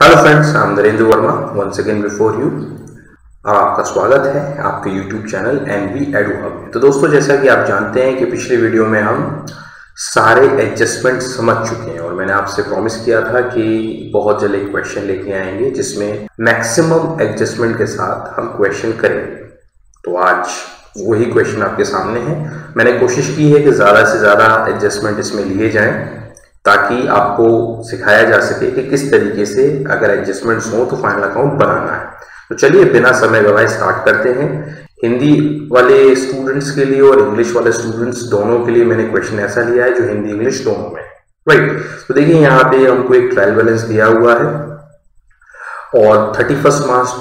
Hello friends, I am Narendra Verma once again before you और आपका स्वागत है आपके YouTube channel NV edu hub में। तो दोस्तों, जैसा कि आप जानते हैं कि पिछले वीडियो में हम सारे एडजस्टमेंट समझ चुके हैं और मैंने आपसे प्रॉमिस किया था कि बहुत जल्द एक क्वेश्चन लेके आएंगे जिसमें मैक्सिमम एडजस्टमेंट के साथ हम क्वेश्चन करेंगे। तो आज वही क्वेश्चन आपके सामने है। मैंने कोशिश की है कि ज़्यादा से ज़्यादा एडजस्टमेंट इसमें लिए जाएं ताकि आपको सिखाया जा सके कि किस तरीके से अगर एडजस्टमेंट्स हो तो फाइनल अकाउंट बनाना है। तो चलिए बिना समय गवाए स्टार्ट करते हैं। हिंदी वाले स्टूडेंट्स के लिए और इंग्लिश वाले स्टूडेंट्स दोनों के लिए मैंने क्वेश्चन ऐसा लिया है जो हिंदी इंग्लिश दोनों में, राइट। तो देखिए यहाँ पे हमको एक ट्रायल बैलेंस दिया हुआ है और 31 मार्च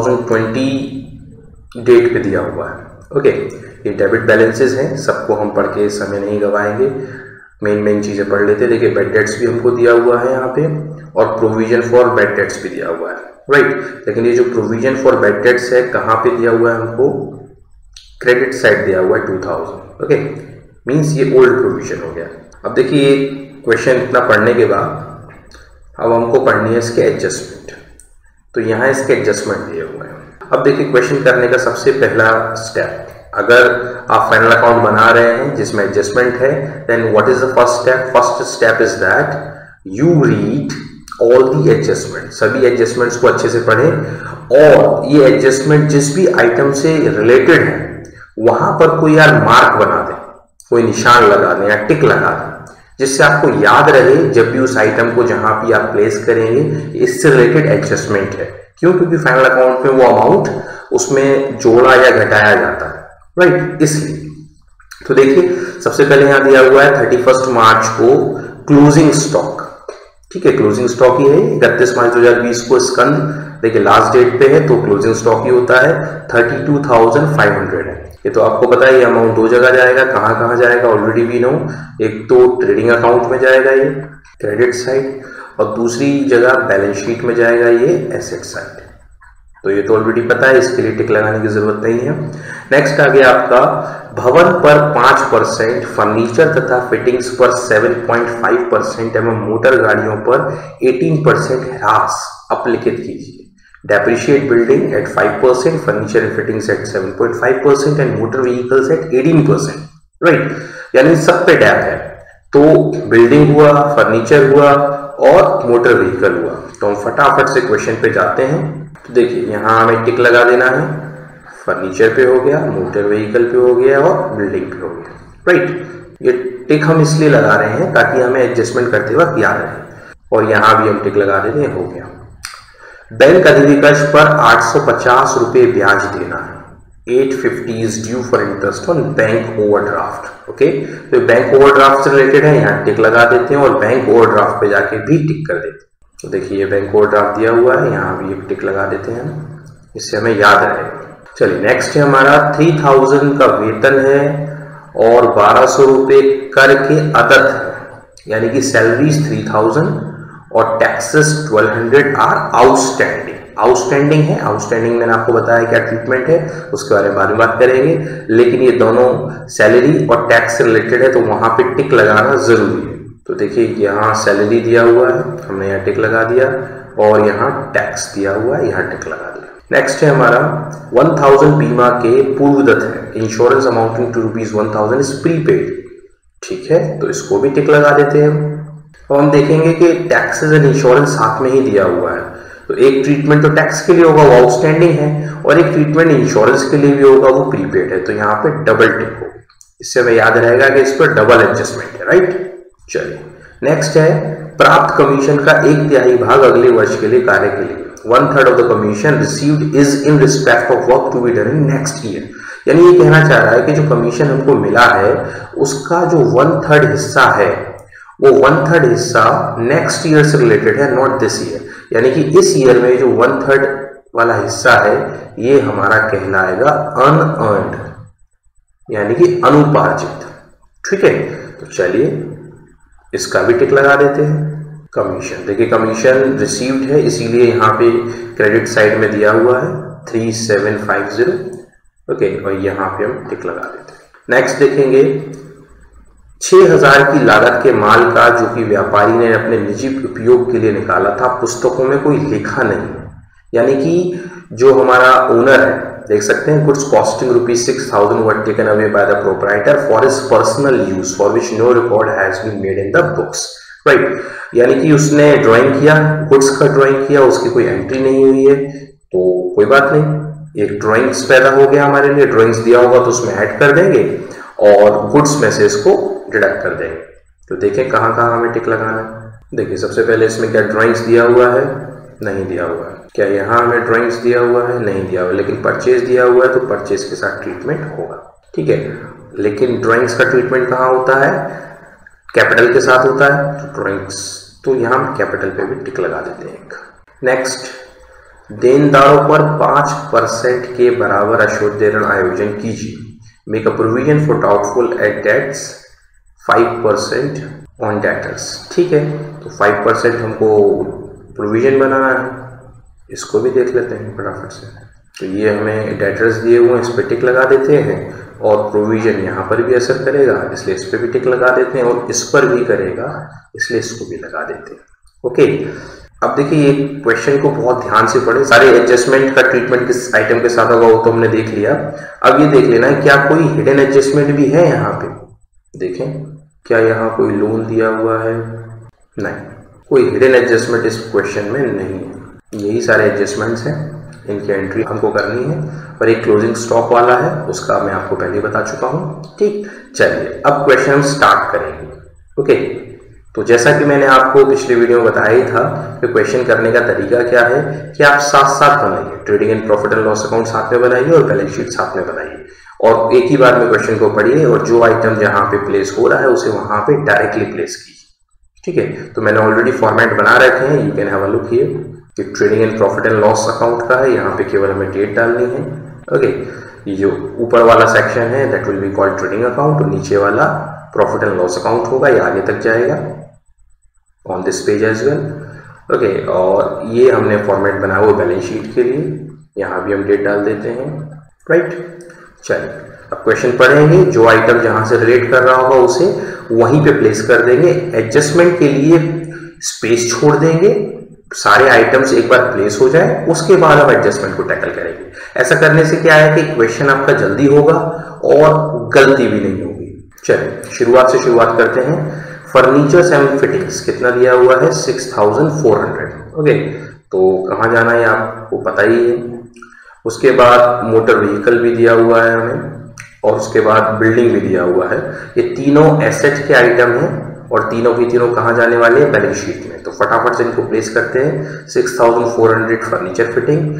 2020 डेट पे दिया हुआ है। ओके, ये डेबिट बैलेंसेस हैं, सबको हम पढ़ के समय नहीं गवाएंगे, मेन चीजें पढ़ लेते हैं। देखिए बेड डेट्स भी हमको दिया हुआ है यहाँ पे और प्रोविजन फॉर बेड डेट्स भी दिया हुआ है, राइट। लेकिन ये जो प्रोविजन फॉर बेड डेट्स है कहाँ पे दिया हुआ है, हमको क्रेडिट साइड दिया हुआ है 2000। ओके, मींस ये ओल्ड प्रोविजन हो गया। अब देखिए ये क्वेश्चन इतना पढ़ने के बाद अब हमको पढ़नी है इसके एडजस्टमेंट। तो यहाँ इसके एडजस्टमेंट दिए हुए हैं। अब देखिए क्वेश्चन करने का सबसे पहला स्टेप, अगर आप फाइनल अकाउंट बना रहे हैं जिसमें एडजस्टमेंट है, then what is the first step? First step is that you read all the adjustment. सभी एडजस्टमेंट्स को अच्छे से पढ़ें और ये एडजस्टमेंट जिस भी आइटम से रिलेटेड है वहां पर कोई यार मार्क बना दें, कोई निशान लगा दें या टिक लगा दें, जिससे आपको याद रहे जब भी उस आइटम को जहां भी आप प्लेस करेंगे इससे रिलेटेड एडजस्टमेंट है। क्यों? क्योंकि फाइनल अकाउंट में वो अमाउंट उसमें जोड़ा या घटाया जाता है, राइट, इसलिए। तो देखिए सबसे पहले यहां दिया हुआ है 31 मार्च को क्लोजिंग स्टॉक, ठीक है, क्लोजिंग स्टॉक ही है। 31 मार्च 2020 को स्कंद देखिए लास्ट डेट पे है तो क्लोजिंग स्टॉक ही होता है 32,500 है। ये तो आपको पता है ये अमाउंट दो जगह जाएगा, कहां जाएगा ऑलरेडी भी नो। एक तो ट्रेडिंग अकाउंट में जाएगा ये क्रेडिट साइड और दूसरी जगह बैलेंस शीट में जाएगा ये एसेट साइड। तो ये तो ऑलरेडी पता है, इसके लिए टिक लगाने की जरूरत नहीं है। नेक्स्ट आ गया आपका भवन पर 5%, फर्नीचर तथा फिटिंग्स पर 7.5% एवं मोटर गाड़ियों पर 18% ह्रास अपलिखित कीजिए। Depreciate building at 5%, furniture and fittings at 7.5% and motor vehicles at 18%, right. यानी सब पे डैप है। तो बिल्डिंग हुआ, फर्नीचर हुआ और मोटर व्हीकल हुआ। तो हम फटाफट से क्वेश्चन पे जाते हैं। तो देखिए यहाँ हमें टिक लगा देना है, फर्नीचर पे हो गया, मोटर व्हीकल पे हो गया और बिल्डिंग पे हो गया, राइट। ये टिक हम इसलिए लगा रहे हैं ताकि हमें एडजस्टमेंट करते वक्त याद रहे। और यहाँ भी हम टिक लगा देते हैं, हो गया। बैंक अधिविकर्ष पर 850 रुपये ब्याज देना है। 850 is due for interest on bank overdraft. Okay, तो बैंक ओवरड्राफ्ट से रिलेटेड है, यहाँ टिक लगा देते हैं और बैंक ओवरड्राफ्ट पे जाके भी टिक कर देते हैं। तो देखिए ये बैंक ओवरड्राफ्ट दिया हुआ है, यहाँ भी एक टिक लगा देते हैं, इससे हमें याद रहेगा। चलिए नेक्स्ट है हमारा 3000 का वेतन है और 1200 रुपये कर के अदद है, यानी कि सैलरीज 3000 और टैक्सेस 1200 आर आउटस्टैंडिंग। आउटस्टैंडिंग है, आउटस्टैंडिंग मैंने आपको बताया क्या ट्रीटमेंट है, उसके बारे में बाद में बात करेंगे। लेकिन ये दोनों सैलरी और टैक्स से रिलेटेड है तो वहां पे टिक लगाना जरूरी है। तो देखिए यहाँ सैलरी दिया हुआ है, हमने यहाँ टिक लगा दिया और यहाँ टैक्स दिया हुआ है, यहाँ टिक लगा दिया। नेक्स्ट है हमारा 1000 बीमा के पूर्वदत्त है। Insurance amounting to ₹1000 is prepaid, ठीक है, तो इसको भी टिक लगा देते हैं। और हम देखेंगे कि टैक्सेस एंड इंश्योरेंस साथ में ही दिया हुआ है, तो एक ट्रीटमेंट तो टैक्स के लिए होगा वो आउटस्टैंडिंग है और एक ट्रीटमेंट इंश्योरेंस के लिए भी होगा वो प्रीपेड है, तो यहाँ पे डबल टिक होगा। इससे हमें याद रहेगा कि इस पर डबल एडजस्टमेंट है, राइट। चलिए नेक्स्ट है प्राप्त कमीशन का 1/3 भाग अगले वर्ष के लिए कार्य के लिए। 1/3 of the commission received is in respect of work to be done in next year. यानी ये कहना चाह रहा है कि जो कमीशन हमको मिला है उसका जो 1/3 हिस्सा है वो 1/3 हिस्सा नेक्स्ट ईयर से रिलेटेड है, नॉट दिस ईयर। यानी कि इस ईयर में जो 1/3 वाला हिस्सा है ये हमारा कहलाएगा अनअर्न्ड, यानी कि अनुपार्जित, ठीक है। तो चलिए इसका भी टिक लगा देते हैं। कमीशन देखिए कमीशन रिसीव्ड है इसीलिए यहाँ पे क्रेडिट साइड में दिया हुआ है 3750, ओके, और यहाँ पे हम टिक लगा देते हैं। नेक्स्ट देखेंगे 6,000 की लागत के माल का जो कि व्यापारी ने अपने निजी उपयोग के लिए निकाला था, पुस्तकों में कोई लिखा नहीं। यानी कि जो हमारा ओनर है, देख सकते हैं, goods costing ₹6,000 were taken away by the proprietor for his personal use for which no record has been made in the books, right. यानी कि उसने ड्राइंग किया, गुड्स का ड्राइंग किया, उसकी कोई एंट्री नहीं हुई है, तो कोई बात नहीं, एक ड्राइंग्स पैदा हो गया हमारे लिए। ड्राइंग्स दिया होगा तो उसमें ऐड कर देंगे और गुड्स में से इसको डिडक्ट कर देंगे। तो देखें कहाँ कहाँ हमें टिक लगाना है। देखिए सबसे पहले इसमें क्या ड्राइंग्स दिया हुआ है, नहीं दिया हुआ है। क्या यहाँ हमें ड्राइंग्स दिया हुआ है, नहीं दिया हुआ, लेकिन परचेज दिया हुआ है तो परचेज के साथ ट्रीटमेंट होगा, ठीक है। लेकिन ड्राइंग्स का ट्रीटमेंट कहाँ होता है, कैपिटल के साथ होता है, तो ड्राइंग्स, तो यहाँ हम कैपिटल पे भी टिक लगा देते हैं। नेक्स्ट, देनदारों पर 5% के बराबर अशुद्ध ऋण आयोजन कीजिए। Make a provision for doubtful at debts 5% on debtors, ठीक है। तो 5% हमको प्रोविजन बनाना है, इसको भी देख लेते हैं फटाफट से। तो ये हमें डेटर्स दिए हुए हैं, इस पर टिक लगा देते हैं, और प्रोविजन यहाँ पर भी असर करेगा इसलिए इस पर भी टिक लगा देते हैं, और इस पर भी करेगा इसलिए इसको भी लगा देते हैं। ओके, अब देखिए ये क्वेश्चन को बहुत ध्यान से पढ़े। सारे एडजस्टमेंट का ट्रीटमेंट किस आइटम के साथ होगा वो तो हमने देख लिया। अब ये देख लेना है क्या कोई हिडन एडजस्टमेंट भी है यहाँ पे। देखें क्या यहाँ कोई लोन दिया हुआ है, नहीं, कोई हिडन एडजस्टमेंट इस क्वेश्चन में नहीं है। यही सारे एडजस्टमेंट्स हैं, इनकी एंट्री हमको करनी है, और एक क्लोजिंग स्टॉक वाला है उसका मैं आपको पहले बता चुका हूँ, ठीक। चलिए अब क्वेश्चन हम स्टार्ट करेंगे। ओके, तो जैसा कि मैंने आपको पिछले वीडियो में बताया ही था कि क्वेश्चन करने का तरीका क्या है कि आप साथ साथ बनाइए, trading and profit and loss account साथ में बनाइए और बैलेंस शीट साथ में बनाइए, और एक ही बार में क्वेश्चन को पढ़िए, और जो आइटम जहां पे प्लेस हो रहा है उसे वहां पे डायरेक्टली प्लेस कीजिए, ठीक है। तो मैंने ऑलरेडी फॉर्मेट बना रखे हैं, you can have a look here, कि trading and profit and loss account का है, यहाँ पे केवल हमें डेट डालनी है। ओके, ये जो ऊपर वाला सेक्शन है that will be called trading account, और नीचे वाला प्रॉफिट एंड लॉस अकाउंट होगा, ये आगे तक जाएगा on this page as well. Okay, और ये हमने फॉर्मेट बनाया हुआ बैलेंस शीट के लिए, यहाँ भी हम डेट डाल देते हैं, राइट। चलिए अब क्वेश्चन पढ़ेंगे, जो आइटम जहां से रिलेट कर रहा होगा उसे वहीं पे प्लेस कर देंगे। एडजस्टमेंट के लिए स्पेस छोड़ देंगे, सारे आइटम्स एक बार प्लेस हो जाए उसके बाद हम एडजस्टमेंट को टैकल करेंगे। ऐसा करने से क्या है कि क्वेश्चन आपका जल्दी होगा और गलती भी नहीं होगी। चलिए शुरुआत से शुरुआत करते हैं। फर्नीचर्स एंड फिटिंग्स कितना दिया हुआ है, 6,400। ओके, तो कहाँ जाना है आपको पता ही है। उसके बाद मोटर व्हीकल भी दिया हुआ है हमें, और उसके बाद बिल्डिंग भी दिया हुआ है। ये तीनों एसेट के आइटम हैं, और तीनों की तीनों कहाँ जाने वाले हैं, बैलेंस शीट में। तो फटाफट से इनको प्लेस करते हैं। 6,400 furniture fitting,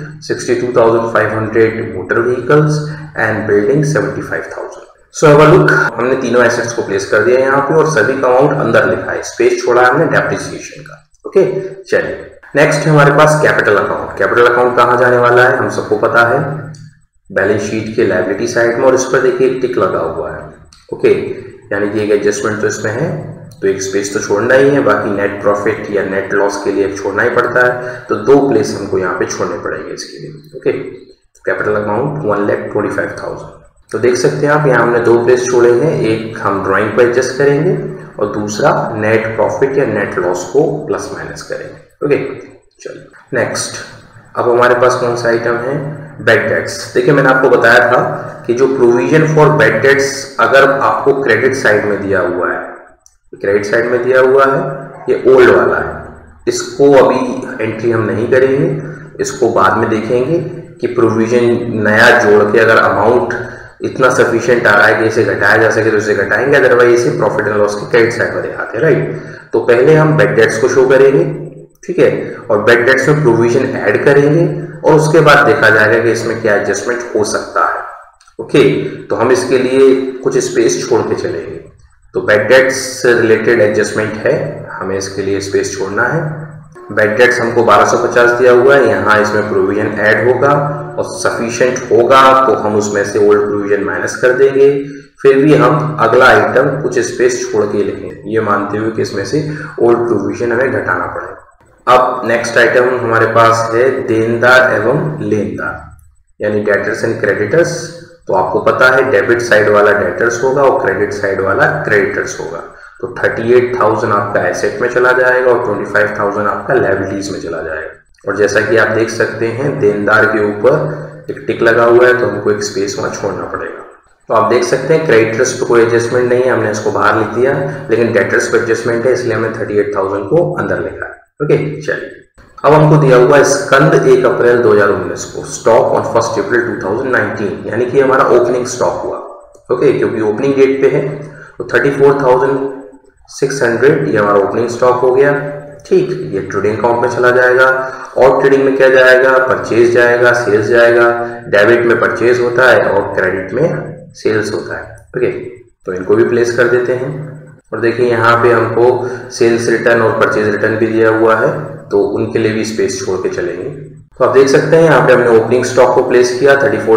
62,500 motor vehicles and building 75,000। So have a look, हमने तीनों एसेट्स को प्लेस कर दिया यहाँ पे, और सभी का अमाउंट अंदर लिखा है, स्पेस छोड़ा है हमने डेप्रिसिएशन का। ओके, चलिए नेक्स्ट है हमारे पास कैपिटल अकाउंट। कैपिटल अकाउंट कहाँ जाने वाला है, हम सबको पता है, बैलेंस शीट के लायबिलिटी साइड में, और इस पर देखिए एक टिक लगा हुआ है। ओके, यानी कि एक एडजस्टमेंट तो इसमें है, तो एक स्पेस तो छोड़ना ही है, बाकी नेट प्रॉफिट या नेट लॉस के लिए एक छोड़ना ही पड़ता है, तो 2 प्लेस हमको यहाँ पे छोड़ने पड़ेंगे इसके लिए। Okay, capital account 1,25,000। तो देख सकते हैं आप यहाँ हमने 2 प्लेस छोड़े हैं, एक हम ड्राइंग को एडजस्ट करेंगे और दूसरा नेट प्रॉफिट या नेट लॉस को प्लस माइनस करेंगे। ओके, चलिए नेक्स्ट, अब हमारे पास कौन सा आइटम है, बैड डेट्स। देखिए मैंने आपको बताया था कि जो प्रोविजन फॉर बैड डेट्स अगर आपको क्रेडिट साइड में दिया हुआ है, क्रेडिट साइड में दिया हुआ है, ये ओल्ड वाला है, इसको अभी एंट्री हम नहीं करेंगे, इसको बाद में देखेंगे कि प्रोविजन नया जोड़ के अगर अमाउंट इतना सफिशिएंट आ रहा है कि इसे घटाया जा सके तो इसे घटाएंगे, अदरवाइज इसे प्रॉफिट एंड लॉस के क्रेडिट साइड में दिखाते हैं, राइट। तो पहले हम बैड डेट्स को शो करेंगे, ठीक है, और बैड डेट्स में प्रोविजन ऐड करेंगे, और उसके बाद देखा जाएगा कि इसमें क्या एडजस्टमेंट हो सकता है। ओके, तो हम इसके लिए कुछ स्पेस छोड़ के चलेंगे। तो बैड डेट्स से रिलेटेड एडजस्टमेंट है, हमें इसके लिए स्पेस छोड़ना है। बैड डेट्स हमको 1250 दिया हुआ है, यहाँ इसमें प्रोविजन ऐड होगा और सफिशिएंट होगा तो हम उसमें से ओल्ड प्रोविजन माइनस कर देंगे, फिर भी हम अगला आइटम कुछ स्पेस छोड़ के लिखेंगे, ये मानते हुए कि इसमें से ओल्ड प्रोविजन हमें घटाना पड़ेगा। अब नेक्स्ट आइटम हमारे पास है देनदार एवं लेनदार, यानी डेटर्स एंड क्रेडिटर्स। तो आपको पता है डेबिट साइड वाला डेटर्स होगा और क्रेडिट साइड वाला क्रेडिटर्स होगा। तो 38,000 आपका एसेट में चला जाएगा और 25,000 आपका लायबिलिटीज में चला जाएगा। और जैसा कि आप देख सकते हैं देनदार के ऊपर एक टिक लगा हुआ है, तो हमको एक स्पेस वहां छोड़ना पड़ेगा। तो आप देख सकते हैं क्रेडिटर्स पे कोई एडजस्टमेंट नहीं है, हमने इसको बाहर लिख दिया, लेकिन डेटर्स पे एडजस्टमेंट है, इसलिए हमने 38,000 को अंदर लिखा है। ओके, चलिए अब हमको दिया हुआ है स्कंद 1 अप्रैल 2019 को स्टॉक ऑन 1 अप्रैल 2019, यानी कि हमारा ओपनिंग स्टॉक हुआ। ओके, क्योंकि ओपनिंग डेट पे है तो 34,600 ये हमारा ओपनिंग स्टॉक हो गया। ठीक, ये ट्रेडिंग अकाउंट में चला जाएगा। और ट्रेडिंग में क्या जाएगा, परचेज जाएगा, सेल्स जाएगा। डेबिट में परचेज होता है और क्रेडिट में सेल्स होता है। ओके, तो इनको भी प्लेस कर देते हैं। और देखिए यहाँ पे हमको सेल्स रिटर्न और परचेज रिटर्न भी दिया हुआ है, तो उनके लिए भी स्पेस छोड़ के चलेंगे। तो आप देख सकते हैं यहाँ पे हमने ओपनिंग स्टॉक को प्लेस किया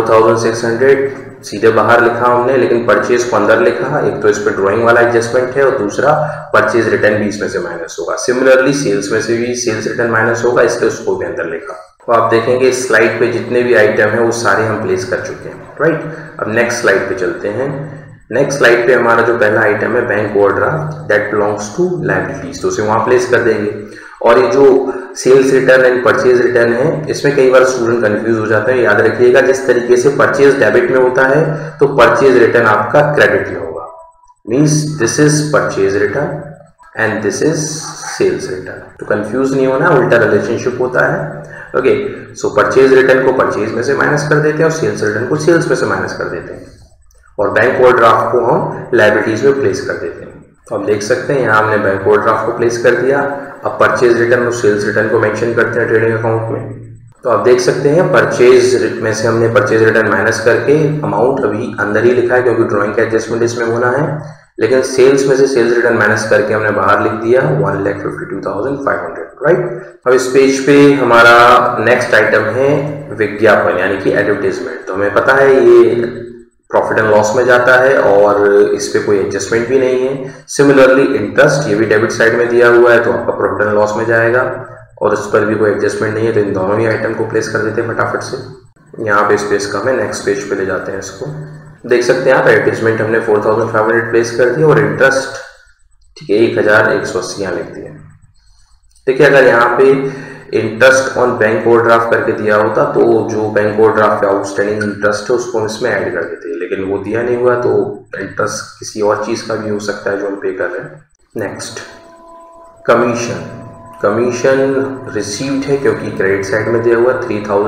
34,600 सीधे बाहर लिखा हमने, लेकिन परचेज को अंदर लिखा। एक तो इस पे ड्राइंग वाला एडजस्टमेंट है और दूसरा परचेज रिटर्न भी इसमें से माइनस होगा। सिमिलरली सेल्स में से भी सेल्स रिटर्न माइनस होगा, इसलिए उसको भी अंदर लिखा। तो आप देखेंगे इस स्लाइड पे जितने भी आइटम है वो सारे हम प्लेस कर चुके हैं, राइट। अब नेक्स्ट स्लाइड पे चलते हैं। नेक्स्ट स्लाइड पे हमारा जो पहला आइटम है bank overdraft that belongs to liabilities, तो उसे वहां प्लेस कर देंगे। और ये जो sales return and purchase return है, इसमें कई बार स्टूडेंट कंफ्यूज हो जाते हैं। याद रखिएगा जिस तरीके से परचेज डेबिट में होता है तो परचेज रिटर्न आपका क्रेडिट में होगा। Means this is purchase return and this is sales return. तो कंफ्यूज नहीं होना, उल्टा रिलेशनशिप होता है। ओके, सो परचेज रिटर्न को परचेज में से माइनस कर देते हैं और सेल्स रिटर्न को सेल्स में से माइनस कर देते हैं, और बैंक ओवरड्राफ्ट को हम लायबिलिटीज में प्लेस कर देते हैं। तो आप देख सकते हैं यहाँ हमने बैंक ओवरड्राफ्ट को प्लेस कर दिया। अब परचेज रिटर्न और सेल्स रिटर्न को मेंशन करते हैं ट्रेडिंग अकाउंट में। तो आप देख सकते हैं परचेज में से हमने परचेज रिटर्न माइनस करके अमाउंट अभी अंदर ही लिखा है, क्योंकि ड्राइंग का एडजस्टमेंट इसमें होना है। लेकिन सेल्स में से सेल्स रिटर्न माइनस करके हमने बाहर लिख दिया 1,52,500, राइट। अब इस पेज पे हमारा नेक्स्ट आइटम है विज्ञापन, यानी कि एडवर्टीजमेंट। तो हमें पता है ये प्रॉफिट एंड लॉस में जाता है और इस पे कोई एडजस्टमेंट भी नहीं है। सिमिलरली इंटरेस्ट, ये भी डेबिट साइड में दिया हुआ है तो आपका प्रॉफिट एंड लॉस में जाएगा और इस पर भी कोई एडजस्टमेंट नहीं है, तो इन दोनों ही आइटम को प्लेस कर देते हैं फटाफट से। यहाँ पे स्पेस कम है, नेक्स्ट पेज पे ले जाते हैं इसको। देख सकते हैं आप एडवर्टीजमेंट हमने 4,500 प्लेस कर दिया और इंटरेस्ट ठीक है 1,180 यहाँ लिख दिया। देखिए अगर यहाँ पे इंटरेस्ट ऑन बैंक ओवरड्राफ्ट करके दिया होता तो जो बैंक ओवरड्राफ्ट का आउटस्टैंडिंग इंटरेस्ट है उसको हम इसमें ऐड कर देते, लेकिन वो दिया नहीं हुआ, तो इंटरेस्ट किसी और चीज का भी हो सकता है जो हम पे कर रहे हैं। नेक्स्ट कमीशन, कमीशन रिसीव्ड है क्योंकि क्रेडिट साइड में दिया हुआ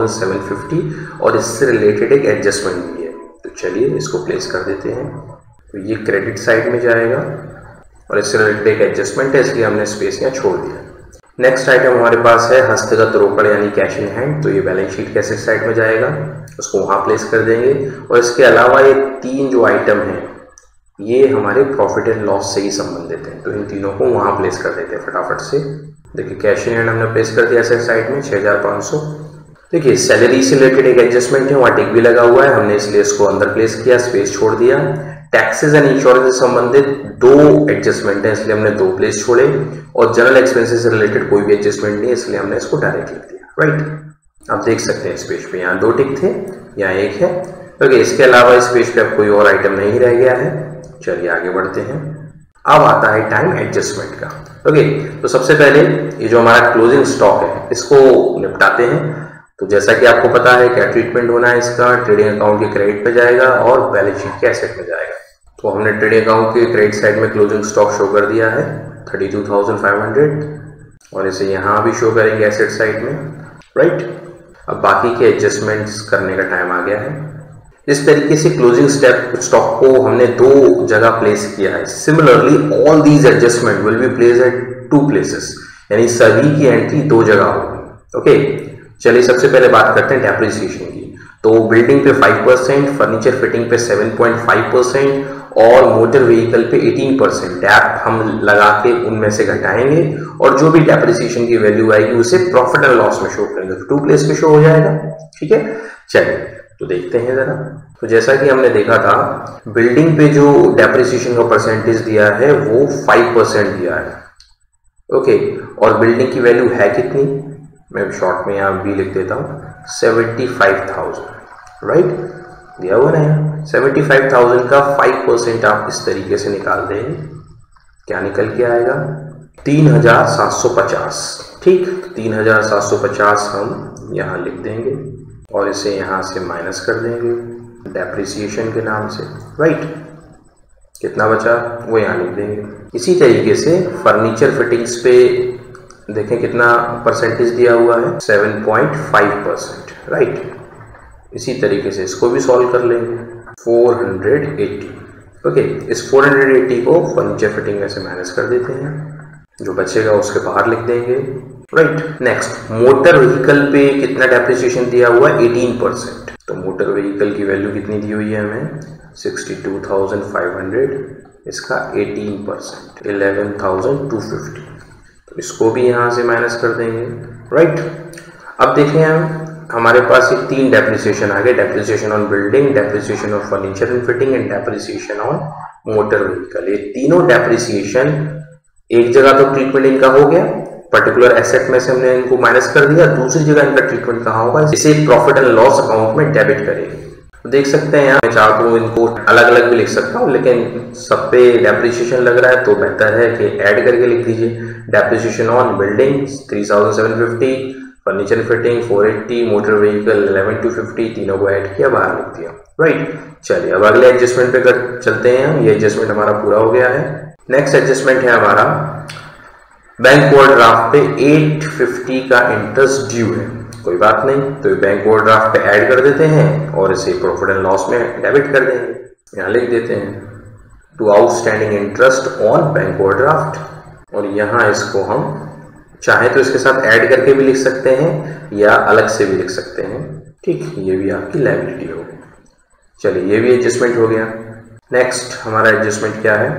3,750 और इससे रिलेटेड एक एडजस्टमेंट भी है, तो चलिए इसको प्लेस कर देते हैं। तो ये क्रेडिट साइड में जाएगा और इससे रिलेटेड एक एडजस्टमेंट है, इसलिए हमने स्पेस यहाँ छोड़ दिया। नेक्स्ट आइटम हमारे पास है हस्तगत रोकड़ यानी कैश इन हैंड, तो ये बैलेंस शीट के एसेट साइड में जाएगा, उसको वहां प्लेस कर देंगे। और इसके अलावा ये तीन जो आइटम हैं ये हमारे प्रॉफिट एंड लॉस से ही संबंधित हैं, तो इन तीनों को वहां प्लेस कर देते हैं फटाफट से। देखिए कैश इन हैंड हमने प्लेस कर दिया एसेट साइड में 6,500। देखिए सैलरी से रिलेटेड एक एडजस्टमेंट है, वहाँ टिक भी लगा हुआ है, हमने इसलिए इसको अंदर प्लेस किया, स्पेस छोड़ दिया। टैक्सेस एंड इंश्योरेंस से संबंधित दो एडजस्टमेंट है, इसलिए हमने दो प्लेस छोड़े, और जनरल एक्सपेंसेस से रिलेटेड कोई भी एडजस्टमेंट नहीं है, इसलिए हमने इसको डायरेक्ट लिख दिया, राइट। आप देख सकते हैं इस पेज पे यहाँ दो टिक थे, यहाँ एक है। ओके, इसके अलावा इस पेज पे अब कोई और आइटम नहीं रह गया है। चलिए आगे बढ़ते हैं। अब आता है टाइम एडजस्टमेंट का। ओके, तो सबसे पहले ये जो हमारा क्लोजिंग स्टॉक है इसको निपटाते हैं। तो जैसा कि आपको पता है क्या ट्रीटमेंट होना है इसका, ट्रेडिंग अकाउंट के क्रेडिट पे जाएगा और बैलेंस शीट के एसेट में जाएगा। तो हमने ट्रेडिंग अकाउंट के क्रेडिट साइड में क्लोजिंग स्टॉक शो कर दिया है 32,500 और इसे यहाँ भी शो करेंगे एसेट साइड में, राइट। अब बाकी के एडजस्टमेंट्स करने का टाइम आ गया है। इस तरीके से क्लोजिंग स्टॉक को हमने दो जगह प्लेस किया है। Similarly all these adjustment will be place at 2 places, यानी सभी की एंट्री दो जगह होगी। ओके, चलिए सबसे पहले बात करते हैं डेप्रिसिएशन की। तो बिल्डिंग पे 5%, फर्नीचर फिटिंग पे 7.5% और मोटर व्हीकल पे 18% डैप हम लगा के उनमें से घटाएंगे और जो भी डेप्रिसिएशन की वैल्यू आएगी उसे प्रॉफिट एंड लॉस में शो करेंगे, तो 2 प्लेस पे शो हो जाएगा। ठीक है, चलिए तो देखते हैं जरा। तो जैसा कि हमने देखा था बिल्डिंग पे जो डेप्रिसिएशन का परसेंटेज दिया है वो 5% दिया है। ओके, और बिल्डिंग की वैल्यू है कितनी, मैं शॉर्ट में यहाँ भी लिख देता हूँ 75,000, राइट। दिया हुआ ना, 75,000 का 5% आप इस तरीके से निकाल देंगे, क्या निकल के आएगा 3,750। ठीक, 3,750 हम यहाँ लिख देंगे और इसे यहाँ से माइनस कर देंगे डेप्रिसिएशन के नाम से, राइट। कितना बचा वो यहाँ लिख देंगे। इसी तरीके से फर्नीचर फिटिंग्स पे देखें कितना परसेंटेज दिया हुआ है, 7.5%, राइट। इसी तरीके से इसको भी सॉल्व कर लेंगे, 480। ओके, इस 480 को फर्नीचर फिटिंग में से माइनस कर देते हैं, जो बचेगा उसके बाहर लिख देंगे, राइट। नेक्स्ट, मोटर व्हीकल पे कितना डेप्रिसिएशन दिया हुआ है, 18%। तो मोटर व्हीकल की वैल्यू कितनी दी हुई है हमें, 62,500, इसका 18%, 11,250। तो इसको भी यहाँ से माइनस कर देंगे, राइट। अब देखें हम, हमारे पास ये 3 डेप्रिसिएशन आ गए, depreciation on building, depreciation on furniture and fitting and depreciation on motor vehicle. ये तीनों डेप्रिसिएशन एक जगह तो ट्रीटमेंट इनका हो गया, पर्टिकुलर एसेट में से हमने इनको माइनस कर दिया, दूसरी जगह इनका ट्रीटमेंट कहाँ होगा, इसे प्रॉफिट एंड लॉस अकाउंट में डेबिट करेंगे। तो देख सकते हैं यहाँ, चाहे तो इनको अलग अलग भी लिख सकता हूँ, लेकिन सब पे डेप्रिसिएशन लग रहा है तो बेहतर है कि ऐड करके लिख दीजिए। Depreciation on building 3,750, furniture fitting 480, motor vehicle 11,250, तीनों को ऐड किया, बाहर लिख दिया, राइट। चलिए अब अगले एडजस्टमेंट पे चलते हैं हम। ये एडजस्टमेंट हमारा पूरा हो गया है। नेक्स्ट एडजस्टमेंट है हमारा, बैंक ओवरड्राफ्ट पे 850 का इंटरेस्ट ड्यू है, कोई बात नहीं, तो बैंक ओवरड्राफ्ट पे ऐड कर देते हैं और इसे प्रॉफिट एंड लॉस में डेबिट कर देंगे। यहाँ लिख देते हैं to outstanding interest on bank overdraft, और यहाँ इसको हम चाहे तो इसके साथ ऐड करके भी लिख सकते हैं या अलग से भी लिख सकते हैं, ठीक। ये भी आपकी लायबिलिटी होगी। चलिए ये भी एडजस्टमेंट हो गया। नेक्स्ट हमारा एडजस्टमेंट क्या है,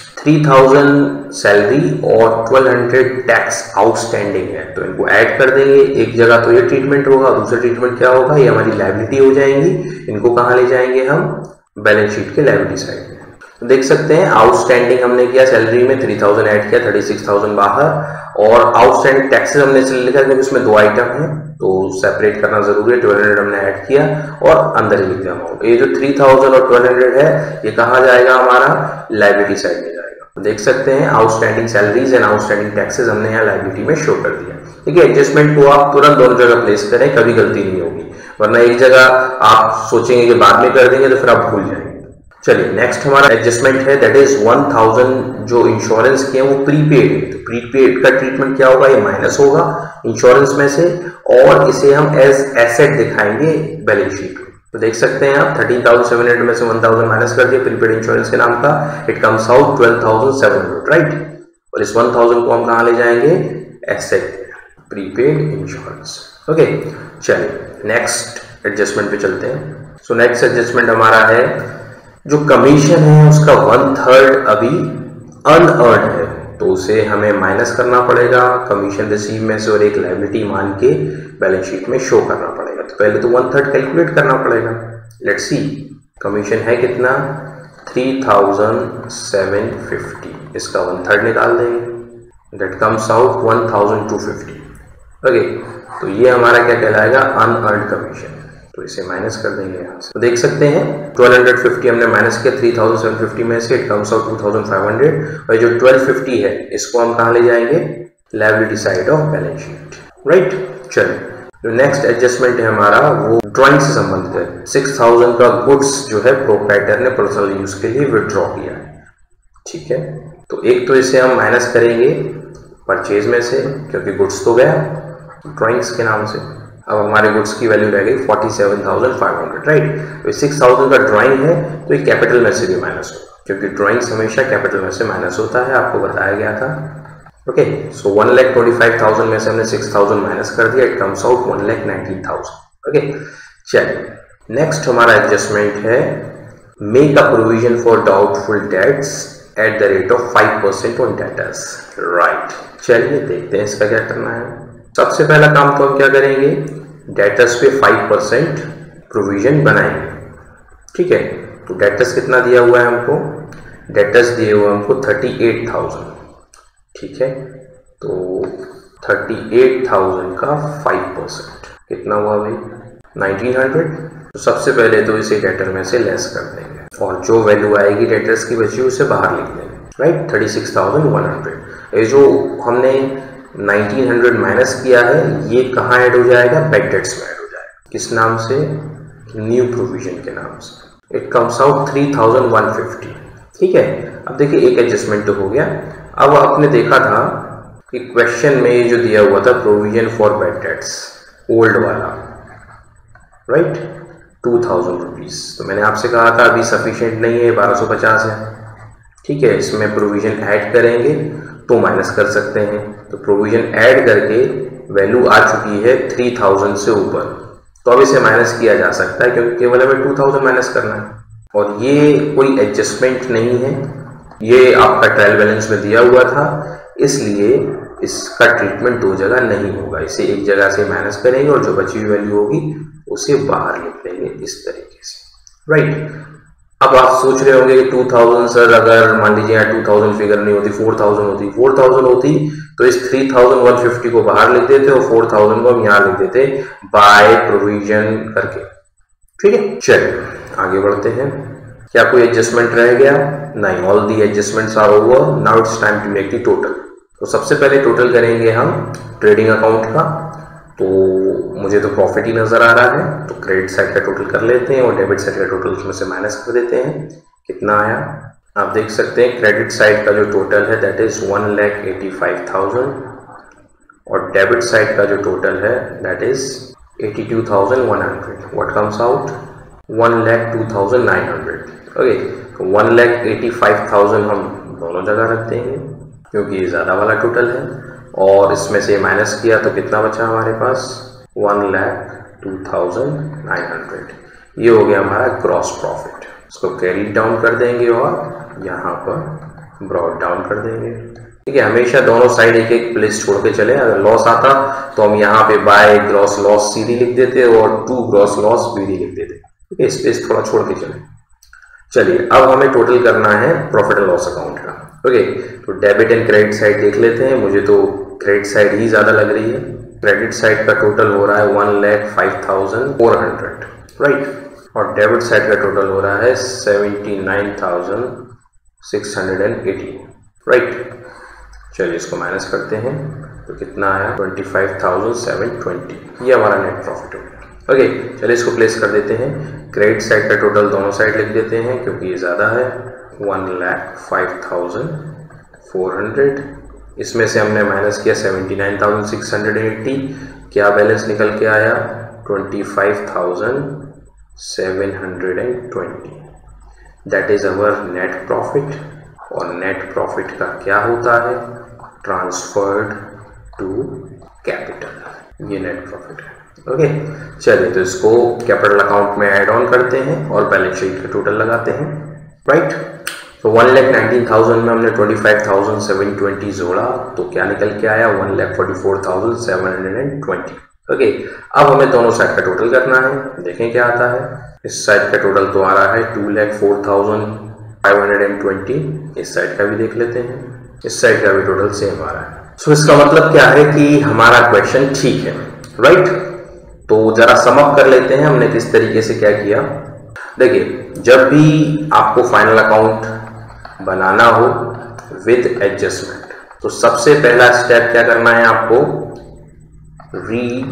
3,000 सैलरी और 1,200 टैक्स आउटस्टैंडिंग है, तो इनको ऐड कर देंगे। एक जगह तो ये ट्रीटमेंट होगा, दूसरा ट्रीटमेंट क्या होगा, ये हमारी लायबिलिटी हो जाएंगी। इनको कहाँ ले जाएंगे हम, बैलेंस शीट के लायबिलिटी साइड में। तो देख सकते हैं आउटस्टैंडिंग हमने किया, सैलरी में 3,000 ऐड किया, 36,000 बाहर, और आउटस्टैंडिंग टैक्सेस हमने इसलिए लिखा क्योंकि उसमें 2 आइटम है तो सेपरेट करना जरूरी है। 1,200 हमने ऐड किया और अंदर ही लिख दिया अमाउंट। ये जो 3,000 और 1,200 है ये कहाँ जाएगा, हमारा लायबिलिटी साइड में जाएगा। देख सकते हैं outstanding salaries and outstanding taxes हमने यहाँ लायबिलिटी में शो कर दिया। ठीक है, एडजस्टमेंट को आप तुरंत दोनों जगह प्लेस करें, कभी गलती नहीं होगी, वरना एक जगह आप सोचेंगे कि बाद में कर देंगे तो फिर आप भूल जाएंगे। चलिए नेक्स्ट हमारा एडजस्टमेंट है, दैट इज 1,000 जो इंश्योरेंस किए हैं वो प्रीपेड है, तो प्रीपेड का ट्रीटमेंट क्या होगा, ये माइनस होगा इंश्योरेंस में से, और इसे हम एज एसेट दिखाएंगे बैलेंस शीट में। तो देख सकते हैं आप 13,700 में से 1,000 माइनस कर दिया प्रीपेड इंश्योरेंस के नाम का, इट कम्स आउट 12,700, राइट। और इस 1,000 को हम कहाँ ले जाएंगे, एसेट प्रीपेड इंश्योरेंस। ओके, चलिए नेक्स्ट एडजस्टमेंट पे चलते हैं। सो नेक्स्ट एडजस्टमेंट हमारा है, जो कमीशन है उसका 1/3 अभी अनअर्न्ड है, तो उसे हमें माइनस करना पड़ेगा कमीशन रिसीव में से और एक लायबिलिटी मान के बैलेंस शीट में शो करना पड़ेगा। तो पहले तो 1/3 कैलकुलेट करना पड़ेगा। लेट्स सी, कमीशन है कितना, 3,750, इसका 1/3 निकाल देंगे, दैट कम्स आउट 1,250। ओके, तो ये हमारा क्या कहलाएगा, अनअर्न्ड कमीशन, तो इसे माइनस कर देंगे यहाँ से। तो देख सकते हैं 1,250 हमने माइनस किया 3,750 में से, इट कम्स आउट 2,500, और जो 1,250 है इसको हम कहाँ ले जाएंगे, liability side of balance sheet, right. चलिए जो नेक्स्ट एडजस्टमेंट है हमारा वो ड्राइंग से संबंधित है। 6,000 का गुड्स जो है प्रोप्राइटर ने पर्सनल यूज के लिए विड्रॉ किया है, ठीक है। तो एक तो इसे हम माइनस करेंगे परचेज में से, क्योंकि गुड्स तो गया ड्राइंग्स के नाम से। अब हमारे गुड्स की वैल्यू रह गई 47,500, राइट। तो 6,000 का ड्राइंग है तो ये कैपिटल में से भी माइनस होगा, क्योंकि ड्राइंग्स हमेशा कैपिटल में से माइनस होता है, आपको बताया गया था। ओके, सो 1,25,000 में से हमने 6,000 माइनस कर दिया, इट कम्स आउट 1,19,000। ओके, चलिए नेक्स्ट हमारा एडजस्टमेंट है, make a provision for doubtful debts at the rate of 5% on debtors, right. चलिए देखते हैं इसका क्या करना है। सबसे पहला काम तो हम क्या करेंगे, डेटर्स पे 5% प्रोविजन बनाएंगे, ठीक है। तो डेटर्स कितना दिया हुआ है हमको, डेटर्स दिए हुए हमको 38,000, ठीक है। तो 38,000 का 5% कितना हुआ भाई, 1,900, तो सबसे पहले तो इसे डेटर में से लेस कर देंगे और जो वैल्यू आएगी डेटर्स की बची उसे बाहर लिख देंगे, राइट। 36,100 ये जो हमने 1900 माइनस किया है ये कहाँ ऐड हो जाएगा, बैड डेट्स में ऐड हो जाएगा। किस नाम से, न्यू प्रोविजन के नाम से। इट कम्स आउट 3150, ठीक है। अब देखिए एक एडजस्टमेंट तो हो गया। अब आपने देखा था कि क्वेश्चन में ये जो दिया हुआ था provision for bad debts old वाला, राइट, 2000 रुपीज, तो मैंने आपसे कहा था अभी सफिशिएंट नहीं है, 1250 है, ठीक है। इसमें प्रोविजन ऐड करेंगे तो माइनस कर सकते हैं। तो प्रोविजन ऐड करके वैल्यू आ चुकी है 3000 से ऊपर, तो अब इसे माइनस किया जा सकता है क्योंकि केवल हमें 2000 माइनस करना है। और ये कोई एडजस्टमेंट नहीं है, ये आपका ट्रायल बैलेंस में दिया हुआ था, इसलिए इसका ट्रीटमेंट दो जगह नहीं होगा। इसे एक जगह से माइनस करेंगे और जो बची हुई वैल्यू होगी उसे बाहर लिख लेंगे इस तरीके से, राइट। अब आप सोच रहे होंगे कि 2000 सर, अगर मान लीजिए यहाँ 2000 फिगर नहीं होती, 4000 होती, 4000 होती तो इस 3150 को बाहर लिख देते और 4000 को हम यहाँ लिख देते बाय प्रोविजन करके, ठीक है। चलिए आगे बढ़ते हैं। क्या कोई एडजस्टमेंट रह गया? नहीं, all the adjustments are over, now it's time to make the total. तो सबसे पहले टोटल करेंगे हम ट्रेडिंग अकाउंट का। तो मुझे तो प्रॉफिट ही नजर आ रहा है, तो क्रेडिट साइड का टोटल कर लेते हैं और डेबिट साइड का टोटल उसमें से माइनस कर देते हैं। कितना आया आप देख सकते हैं। क्रेडिट साइड का जो टोटल है दैट इज 1,85,000 और डेबिट साइड का जो टोटल है that is 82,100। What comes out 1,02,900। Okay, तो 1,85,000 हम दोनों जगह रख देंगे क्योंकि ये ज़्यादा वाला टोटल है और इसमें से माइनस किया तो कितना बचा हमारे पास 1,02,900। ये हो गया हमारा ग्रॉस प्रॉफिट। इसको कैरी डाउन कर देंगे और यहाँ पर ब्रॉड डाउन कर देंगे, ठीक है। हमेशा दोनों साइड एक एक प्लेस छोड़ के चले। अगर लॉस आता तो हम यहाँ पे बाय ग्रॉस लॉस सीडी लिख देते और टू ग्रॉस लॉस बीडी लिख देते, ठीक है। स्पेस थोड़ा छोड़ के चले। चलिए अब हमें टोटल करना है प्रॉफिट एंड लॉस अकाउंट का। ओके, तो डेबिट एंड क्रेडिट साइड देख लेते हैं। मुझे तो क्रेडिट साइड ही ज्यादा लग रही है। क्रेडिट साइड का टोटल हो रहा है 1,05,400, राइट, और डेबिट साइड का टोटल हो रहा है 79,680, राइट। चलिए इसको माइनस करते हैं तो कितना आया 25,720। ये हमारा नेट प्रॉफिट हो गया। ओके, चलिए इसको प्लेस कर देते हैं। क्रेडिट साइड का टोटल दोनों साइड लिख देते हैं क्योंकि ये ज़्यादा है 1,05,400। इसमें से हमने माइनस किया 79,680। क्या बैलेंस निकल के आया 25,720। That is our net profit. और नेट प्रॉफिट का क्या होता है ट्रांसफर्ड टू कैपिटल, ये नेट प्रॉफिट है। ओके, चलिए तो इसको कैपिटल अकाउंट में ऐड ऑन करते हैं और बैलेंस शीट का टोटल लगाते हैं, राइट। तो 1,19,000 में हमने 25,720 जोड़ा तो क्या निकल के आया 1,44,720। ओके, अब हमें दोनों साइड का टोटल करना है, देखें क्या आता है। इस साइड का टोटल तो आ रहा है 2,04,520। इस साइड का भी देख लेते हैं, इस साइड का भी टोटल सेम आ रहा है। सो इसका मतलब क्या है कि हमारा क्वेश्चन ठीक है, राइट। तो जरा सम अप कर लेते हैं हमने किस तरीके से क्या किया। देखिए, जब भी आपको फाइनल अकाउंट बनाना हो विद एडजस्टमेंट तो सबसे पहला स्टेप क्या करना है आपको, रीड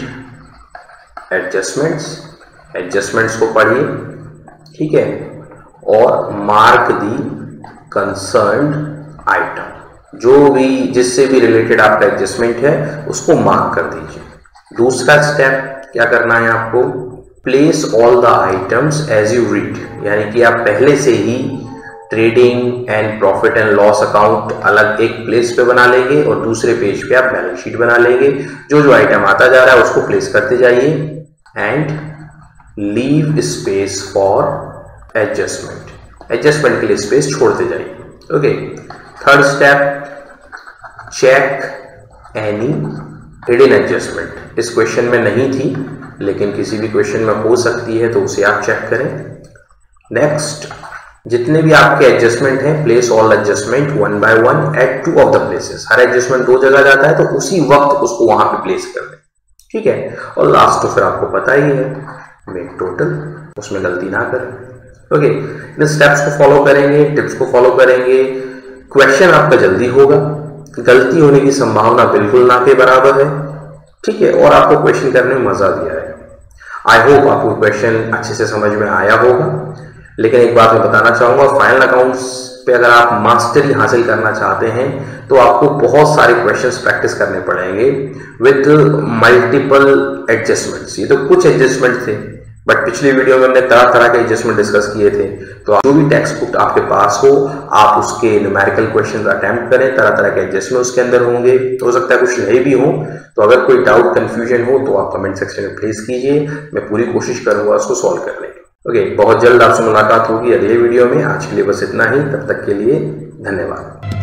एडजस्टमेंट्स को पढ़िए, ठीक है, और मार्क दी कंसर्न्ड आइटम। जो भी जिससे भी रिलेटेड आपका एडजस्टमेंट है उसको मार्क कर दीजिए। दूसरा स्टेप क्या करना है आपको, place all the items as you read, यानी कि आप पहले से ही trading and profit and loss account अलग एक प्लेस पे बना लेंगे और दूसरे पेज पे आप बैलेंस शीट बना लेंगे। जो जो आइटम आता जा रहा है उसको प्लेस करते जाइए and leave space for adjustment के लिए स्पेस छोड़ते जाइए। Okay, third step, check any hidden adjustment. इस क्वेश्चन में नहीं थी लेकिन किसी भी क्वेश्चन में हो सकती है तो उसे आप चेक करें। नेक्स्ट, जितने भी आपके एडजस्टमेंट हैं, place all adjustment one by one at two of the places. हर एडजस्टमेंट दो जगह जाता है तो उसी वक्त उसको वहां पे प्लेस कर दें, ठीक है। और लास्ट तो फिर आपको पता ही है, मेक टोटल। उसमें गलती ना करें। ओके, इन स्टेप्स को फॉलो करेंगे, टिप्स को फॉलो करेंगे, क्वेश्चन आपका जल्दी होगा, गलती होने की संभावना बिल्कुल ना के बराबर है, ठीक है, और आपको क्वेश्चन करने में मजा भी आएगा। आई होप आपको क्वेश्चन अच्छे से समझ में आया होगा। लेकिन एक बात मैं बताना चाहूंगा, फाइनल अकाउंट्स पे अगर आप मास्टरी हासिल करना चाहते हैं तो आपको बहुत सारे क्वेश्चंस प्रैक्टिस करने पड़ेंगे विद मल्टीपल एडजस्टमेंट्स। ये तो कुछ एडजस्टमेंट थे, बट पिछली वीडियो में हमने तरह तरह के एडजस्टमेंट डिस्कस किए थे। तो जो भी टेक्स्ट बुक आपके पास हो, आप उसके न्यूमेरिकल क्वेश्चंस अटेम्प्ट करें, तरह तरह के एडजस्टमेंट उसके अंदर होंगे। हो सकता है कुछ नए भी हो, तो अगर कोई डाउट कंफ्यूजन हो तो आप कमेंट सेक्शन में प्लेस कीजिए, मैं पूरी कोशिश करूंगा उसको सॉल्व करने की। ओके, बहुत जल्द आपसे मुलाकात होगी अगले वीडियो में। आज के लिए बस इतना ही, तब तक के लिए धन्यवाद।